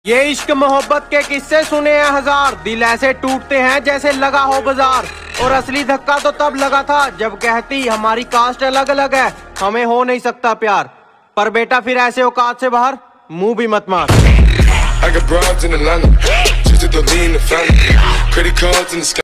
ये इश्क मोहब्बत के किस्से सुने हैं हजार, दिल ऐसे टूटते हैं जैसे लगा हो बाजार। और असली धक्का तो तब लगा था जब कहती हमारी कास्ट अलग अलग है, हमें हो नहीं सकता प्यार। पर बेटा फिर ऐसे औकात से बाहर मुंह भी मत मार।